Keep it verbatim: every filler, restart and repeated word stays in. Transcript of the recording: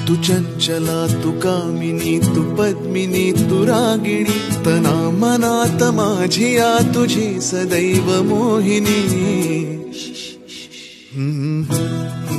तू चंचला तू कामिनी तू पद्मिनी तू रागिणी तना मनात माझिया तुझी सदैव मोहिनी.